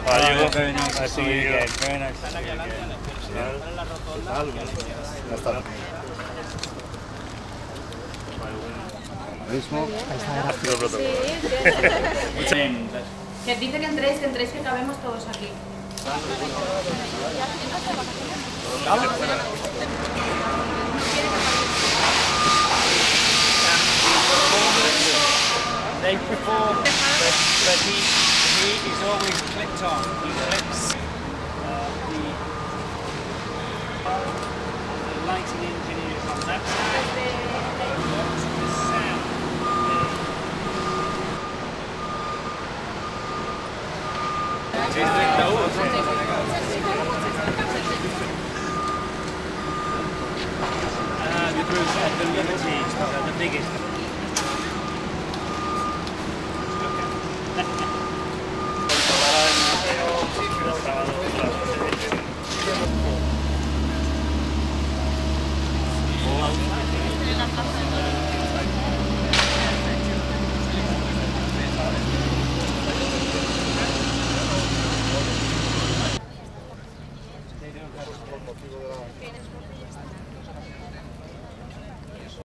you? Very nice to Nice see to you meet you. again. Very nice to see you again. Ya está. Mismo. Que dice que entréis, que cabemos todos aquí. They perform, but he is always clicked on. He clips the lighting engineers on that side. The sound. The group of the Liberties, the biggest. El sábado